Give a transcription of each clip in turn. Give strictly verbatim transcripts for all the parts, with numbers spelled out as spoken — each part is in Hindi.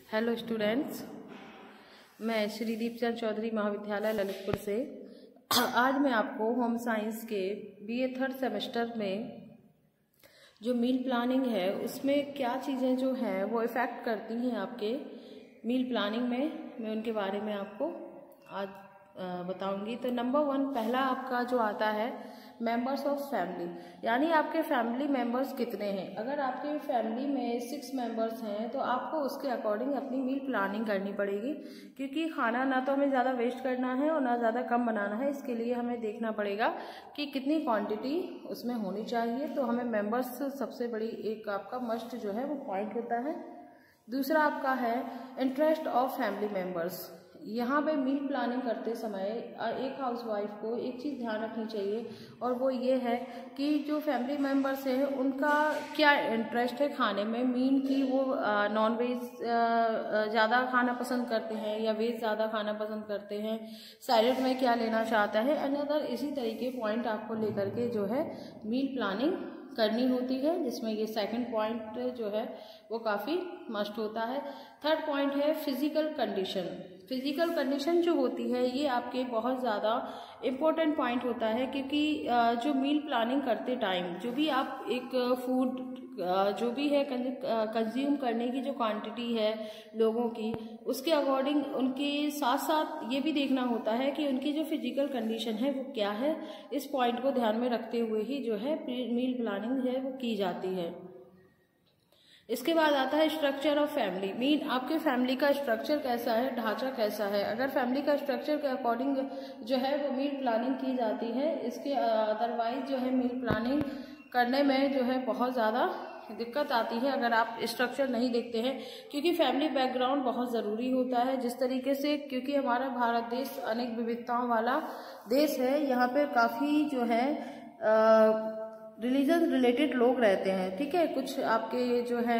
हेलो स्टूडेंट्स, मैं श्री दीपचंद चौधरी महाविद्यालय ललितपुर से आज मैं आपको होम साइंस के बीए थर्ड सेमेस्टर में जो मील प्लानिंग है उसमें क्या चीज़ें जो हैं वो इफ़ेक्ट करती हैं आपके मील प्लानिंग में, मैं उनके बारे में आपको आज बताऊंगी। तो नंबर वन पहला आपका जो आता है मेंबर्स ऑफ फैमिली, यानी आपके फैमिली मेंबर्स कितने हैं। अगर आपके फैमिली में सिक्स मेंबर्स हैं तो आपको उसके अकॉर्डिंग अपनी मील प्लानिंग करनी पड़ेगी, क्योंकि खाना ना तो हमें ज़्यादा वेस्ट करना है और ना ज़्यादा कम बनाना है। इसके लिए हमें देखना पड़ेगा कि कितनी क्वांटिटी उसमें होनी चाहिए। तो हमें मेंबर्स सबसे बड़ी एक आपका मस्ट जो है वो पॉइंट होता है। दूसरा आपका है इंटरेस्ट ऑफ फैमिली मेंबर्स। यहाँ पे मील प्लानिंग करते समय एक हाउसवाइफ को एक चीज़ ध्यान रखनी चाहिए, और वो ये है कि जो फैमिली मेंबर्स हैं उनका क्या इंटरेस्ट है खाने में। मीन की वो नॉन वेज ज़्यादा खाना पसंद करते हैं या वेज ज़्यादा खाना पसंद करते हैं, सैलेड में क्या लेना चाहता है, अनदर इसी तरीके पॉइंट आपको लेकर के जो है मील प्लानिंग करनी होती है, जिसमें ये सेकंड पॉइंट जो है वो काफ़ी मस्ट होता है। थर्ड पॉइंट है फिजिकल कंडीशन। फिजिकल कंडीशन जो होती है ये आपके बहुत ज़्यादा इम्पोर्टेंट पॉइंट होता है, क्योंकि जो मील प्लानिंग करते टाइम जो भी आप एक फूड जो भी है कंज्यूम करने की जो क्वांटिटी है लोगों की, उसके अकॉर्डिंग उनके साथ साथ ये भी देखना होता है कि उनकी जो फिजिकल कंडीशन है वो क्या है। इस पॉइंट को ध्यान में रखते हुए ही जो है मील प्लानिंग है वो की जाती है। इसके बाद आता है स्ट्रक्चर ऑफ फैमिली। मीन आपके फैमिली का स्ट्रक्चर कैसा है, ढांचा कैसा है। अगर फैमिली का स्ट्रक्चर के अकॉर्डिंग जो है वो मील प्लानिंग की जाती है, इसके अदरवाइज जो है मील प्लानिंग करने में जो है बहुत ज़्यादा दिक्कत आती है अगर आप स्ट्रक्चर नहीं देखते हैं, क्योंकि फैमिली बैकग्राउंड बहुत ज़रूरी होता है। जिस तरीके से, क्योंकि हमारा भारत देश अनेक विविधताओं वाला देश है, यहाँ पे काफ़ी जो है आ, रिलीजन रिलेटेड लोग रहते हैं, ठीक है। कुछ आपके जो है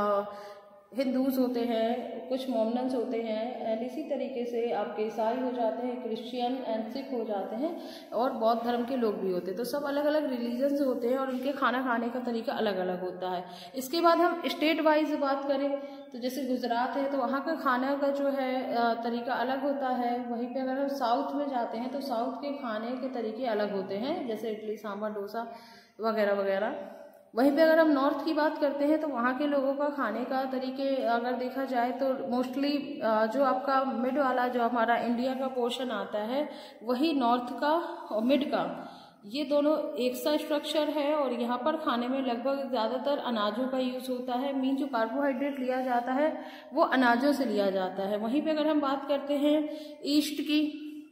हिंदूज होते हैं, कुछ मोमनन्स होते हैं, एंड इसी तरीके से आपके ईसाई हो जाते हैं, क्रिश्चियन एंड सिख हो जाते हैं, और बौद्ध धर्म के लोग भी होते हैं। तो सब अलग अलग रिलीजन्स होते हैं और उनके खाना खाने का तरीका अलग अलग होता है। इसके बाद हम स्टेट वाइज बात करें तो जैसे गुजरात है तो वहाँ का खाना का जो है तरीका अलग होता है। वहीं पे अगर हम साउथ में जाते हैं तो साउथ के खाने के तरीके अलग होते हैं, जैसे इडली सांभर डोसा वगैरह वगैरह। वहीं पे अगर हम नॉर्थ की बात करते हैं तो वहाँ के लोगों का खाने का तरीके अगर देखा जाए तो मोस्टली जो आपका मिड वाला जो हमारा इंडिया का पोर्शन आता है वही नॉर्थ का और मिड का, ये दोनों एक सा स्ट्रक्चर है। और यहाँ पर खाने में लगभग ज़्यादातर अनाजों का यूज़ होता है। मीन जो कार्बोहाइड्रेट लिया जाता है वो अनाजों से लिया जाता है। वहीं पे अगर हम बात करते हैं ईस्ट की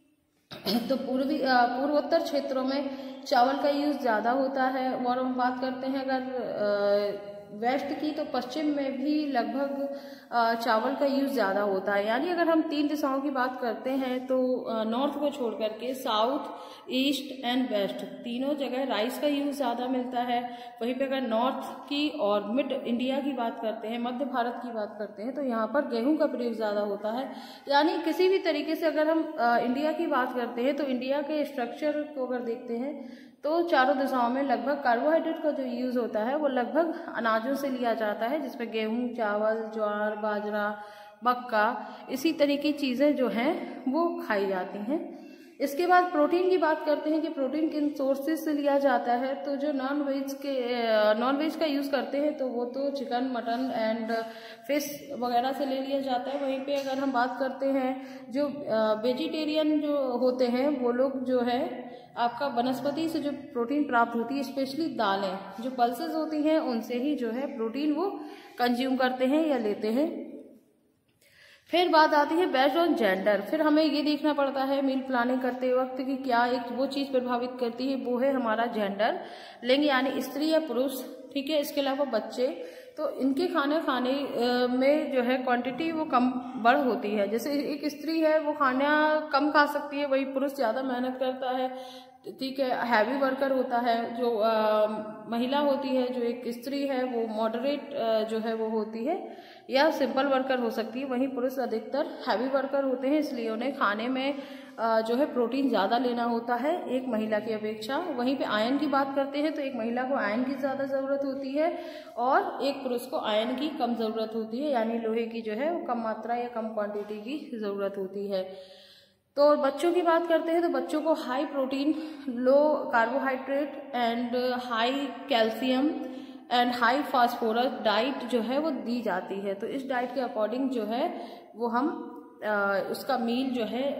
तो पूर्वी पूर्वोत्तर क्षेत्रों में चावल का यूज़ ज़्यादा होता है। और हम बात करते हैं अगर वेस्ट की तो पश्चिम में भी लगभग चावल का यूज़ ज़्यादा होता है। यानी अगर हम तीन दिशाओं की बात करते हैं तो नॉर्थ को छोड़ करके साउथ, ईस्ट एंड वेस्ट तीनों जगह राइस का यूज़ ज़्यादा मिलता है। वहीं पे अगर नॉर्थ की और मिड इंडिया की बात करते हैं, मध्य भारत की बात करते हैं, तो यहाँ पर गेहूं का प्रयोग ज़्यादा होता है। यानी किसी भी तरीके से अगर हम इंडिया की बात करते हैं तो इंडिया के स्ट्रक्चर को अगर देखते हैं तो चारों दिशाओं में लगभग कार्बोहाइड्रेट का जो यूज़ होता है वो लगभग अनाजों से लिया जाता है, जिसमें गेहूं, चावल, ज्वार, बाजरा, मक्का, इसी तरीके की चीज़ें जो हैं वो खाई जाती हैं। इसके बाद प्रोटीन की बात करते हैं कि प्रोटीन किन सोर्सेज से लिया जाता है। तो जो नॉन वेज के नॉन वेज का यूज़ करते हैं तो वो तो चिकन, मटन एंड फिश वगैरह से ले लिया जाता है। वहीं पे अगर हम बात करते हैं जो वेजिटेरियन जो होते हैं वो लोग जो है आपका वनस्पति से जो प्रोटीन प्राप्त होती है, स्पेशली दालें जो पल्सेस होती हैं उनसे ही जो है प्रोटीन वो कंज्यूम करते हैं या लेते हैं। फिर बात आती है बेस्ड ऑन जेंडर। फिर हमें ये देखना पड़ता है मील प्लानिंग करते वक्त कि क्या एक वो चीज़ प्रभावित करती है, वो है हमारा जेंडर, लिंग, यानी स्त्री या पुरुष, ठीक है। इसके अलावा बच्चे, तो इनके खाना खाने में जो है क्वांटिटी वो कम बढ़ होती है। जैसे एक स्त्री है वो खाना कम खा सकती है, वही पुरुष ज़्यादा मेहनत करता है, ठीक है, हैवी वर्कर होता है। जो आ, महिला होती है, जो एक स्त्री है, वो मॉडरेट जो है वो होती है या सिंपल वर्कर हो सकती है। वहीं पुरुष अधिकतर हैवी वर्कर होते हैं, इसलिए उन्हें खाने में जो है प्रोटीन ज़्यादा लेना होता है एक महिला की अपेक्षा। वहीं पे आयरन की बात करते हैं तो एक महिला को आयरन की ज़्यादा ज़रूरत होती है और एक पुरुष को आयरन की कम ज़रूरत होती है, यानी लोहे की जो है वो कम मात्रा या कम क्वांटिटी की ज़रूरत होती है। तो बच्चों की बात करते हैं तो बच्चों को high protein, low carbohydrate and high calcium and high phosphorus diet जो है वो दी जाती है। तो इस डाइट के अकॉर्डिंग जो है वो हम आ, उसका मील जो है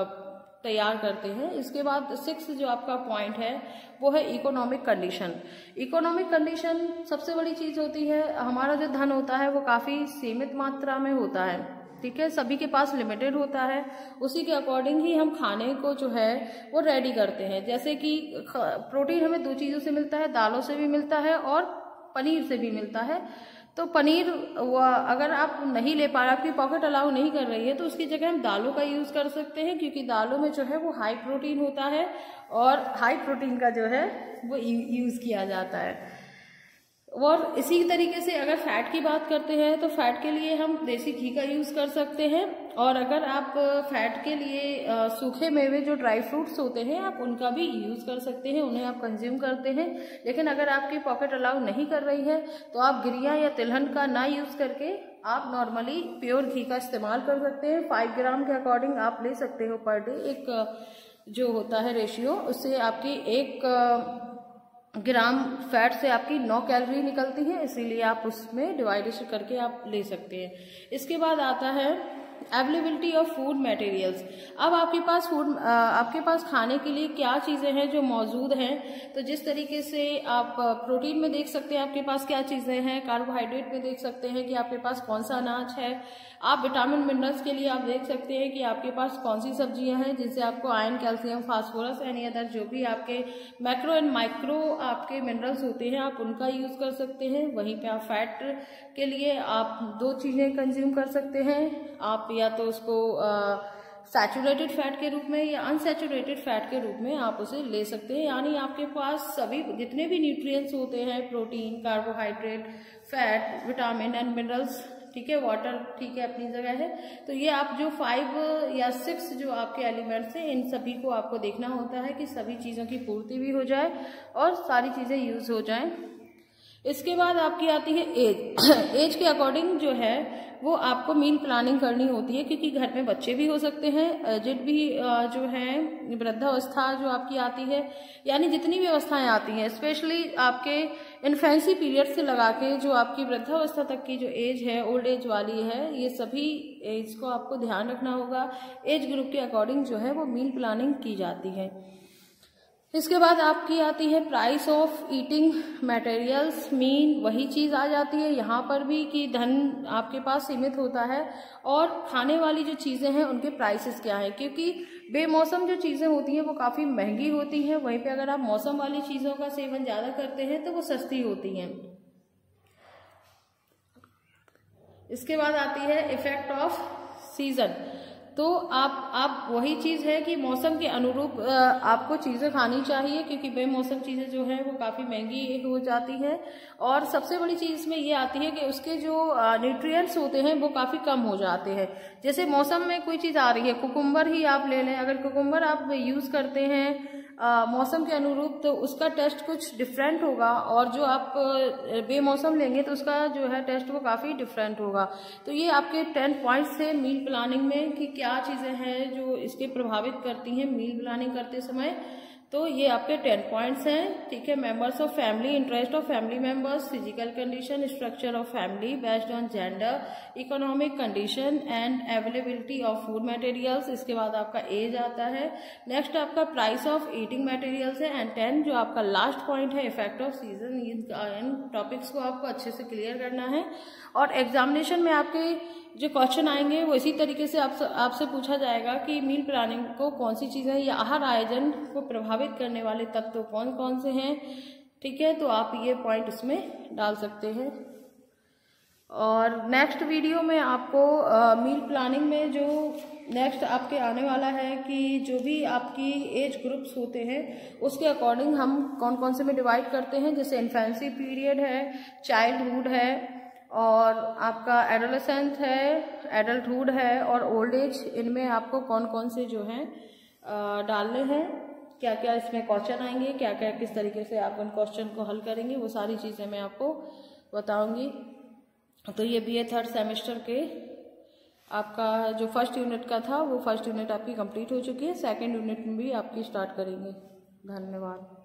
तैयार करते हैं। इसके बाद सिक्स जो आपका पॉइंट है वो है इकोनॉमिक कंडीशन। इकोनॉमिक कंडीशन सबसे बड़ी चीज़ होती है। हमारा जो धन होता है वो काफ़ी सीमित मात्रा में होता है, ठीक है, सभी के पास लिमिटेड होता है। उसी के अकॉर्डिंग ही हम खाने को जो है वो रेडी करते हैं। जैसे कि प्रोटीन हमें दो चीज़ों से मिलता है, दालों से भी मिलता है और पनीर से भी मिलता है। तो पनीर अगर आप नहीं ले पा रहे, आपकी पॉकेट अलाउ नहीं कर रही है, तो उसकी जगह हम दालों का यूज़ कर सकते हैं, क्योंकि दालों में जो है वो हाई प्रोटीन होता है और हाई प्रोटीन का जो है वो यूज़ किया जाता है। और इसी तरीके से अगर फैट की बात करते हैं तो फैट के लिए हम देसी घी का यूज़ कर सकते हैं। और अगर आप फैट के लिए सूखे मेवे जो ड्राई फ्रूट्स होते हैं आप उनका भी यूज़ कर सकते हैं, उन्हें आप कंज्यूम करते हैं। लेकिन अगर आपकी पॉकेट अलाउ नहीं कर रही है तो आप गिरिया या तिलहन का ना यूज़ करके आप नॉर्मली प्योर घी का इस्तेमाल कर सकते हैं। फाइव ग्राम के अकॉर्डिंग आप ले सकते हो पर डे। एक जो होता है रेशियो, उससे आपकी एक ग्राम फैट से आपकी नौ कैलोरी निकलती है, इसीलिए आप उसमें डिवाइडेशन करके आप ले सकते हैं। इसके बाद आता है अवेलेबिलिटी ऑफ फूड मटेरियल्स। अब आपके पास फूड आपके पास खाने के लिए क्या चीज़ें हैं जो मौजूद हैं। तो जिस तरीके से आप प्रोटीन में देख सकते हैं आपके पास क्या चीज़ें हैं, कार्बोहाइड्रेट में देख सकते हैं कि आपके पास कौन सा अनाज है, आप विटामिन मिनरल्स के लिए आप देख सकते हैं कि आपके पास कौन सी सब्जियां हैं जिनसे आपको iron, calcium, phosphorus and other जो भी आपके मैक्रो एंड माइक्रो आपके मिनरल्स होते हैं आप उनका यूज़ कर सकते हैं। वहीं पे आप फैट के लिए आप दो चीज़ें कंज्यूम कर सकते हैं, आप या तो उसको सैचुरेटेड फैट के रूप में या अनसैचुरेटेड फैट के रूप में आप उसे ले सकते हैं। यानी आपके पास सभी जितने भी न्यूट्रिएंट्स होते हैं, protein, carbohydrate, fat, vitamin and minerals, ठीक है, वाटर ठीक है अपनी जगह है। तो ये आप जो फाइव या सिक्स जो आपके एलिमेंट्स हैं इन सभी को आपको देखना होता है कि सभी चीज़ों की पूर्ति भी हो जाए और सारी चीज़ें यूज़ हो जाएं। इसके बाद आपकी आती है एज। एज के अकॉर्डिंग जो है वो आपको मील प्लानिंग करनी होती है, क्योंकि घर में बच्चे भी हो सकते हैं, एजेड भी जो है, वृद्धावस्था जो आपकी आती है, यानी जितनी भी अवस्थाएं आती हैं स्पेशली आपके इन्फेंसी पीरियड से लगा के जो आपकी वृद्धावस्था तक की जो एज है, ओल्ड एज वाली है, ये सभी एज को आपको ध्यान रखना होगा। एज ग्रुप के अकॉर्डिंग जो है वो मील प्लानिंग की जाती है। इसके बाद आपकी आती है price of eating materials. Mean वही चीज़ आ जाती है यहाँ पर भी कि धन आपके पास सीमित होता है और खाने वाली जो चीज़ें हैं उनके प्राइसेस क्या हैं, क्योंकि बेमौसम जो चीज़ें होती हैं वो काफ़ी महंगी होती हैं, वहीं पे अगर आप मौसम वाली चीज़ों का सेवन ज़्यादा करते हैं तो वो सस्ती होती हैं। इसके बाद आती है इफेक्ट ऑफ सीजन। तो आप आप वही चीज़ है कि मौसम के अनुरूप आपको चीज़ें खानी चाहिए, क्योंकि बेमौसम चीज़ें जो है वो काफ़ी महंगी हो जाती हैं। और सबसे बड़ी चीज़ इसमें ये आती है कि उसके जो न्यूट्रिएंट्स होते हैं वो काफ़ी कम हो जाते हैं। जैसे मौसम में कोई चीज़ आ रही है, कुकुम्बर ही आप ले लें, अगर कुकुम्बर आप यूज़ करते हैं आ, मौसम के अनुरूप तो उसका टेस्ट कुछ डिफरेंट होगा, और जो आप बेमौसम लेंगे तो उसका जो है टेस्ट वो काफ़ी डिफरेंट होगा। तो ये आपके टेन पॉइंट्स थे मील प्लानिंग में कि क्या चीज़ें हैं जो इसके प्रभावित करती हैं मील प्लानिंग करते समय। तो ये आपके टेन पॉइंट्स हैं, ठीक है। Members of family, interest of family members, physical condition, structure of family based on gender, economic condition and availability of food materials. इसके बाद आपका एज आता है। नेक्स्ट आपका प्राइस ऑफ ईटिंग मटेरियल्स है। एंड टेन जो आपका लास्ट पॉइंट है इफेक्ट ऑफ सीजन। इन टॉपिक्स को आपको अच्छे से क्लियर करना है और एग्जामिनेशन में आपके जो क्वेश्चन आएंगे वो इसी तरीके से आपसे आपसे पूछा जाएगा कि मील प्लानिंग को कौन सी चीज़ें या आहार आयोजन को प्रभावित करने वाले तत्व तो कौन कौन से हैं, ठीक है। तो आप ये पॉइंट इसमें डाल सकते हैं। और नेक्स्ट वीडियो में आपको आ, मील प्लानिंग में जो नेक्स्ट आपके आने वाला है कि जो भी आपकी एज ग्रुप्स होते हैं उसके अकॉर्डिंग हम कौन कौन से में डिवाइड करते हैं। जैसे इन्फेंसी पीरियड है, चाइल्डहुड है, और आपका एडोलेसेंस है, एडल्टहुड है और ओल्ड एज। इनमें आपको कौन कौन से जो हैं डालने हैं, क्या क्या इसमें क्वेश्चन आएंगे, क्या क्या किस तरीके से आप उन क्वेश्चन को हल करेंगे, वो सारी चीज़ें मैं आपको बताऊंगी। तो ये बीए थर्ड सेमेस्टर के आपका जो फर्स्ट यूनिट का था वो फर्स्ट यूनिट आपकी कंप्लीट हो चुकी है, सेकंड यूनिट में भी आपकी स्टार्ट करेंगे। धन्यवाद।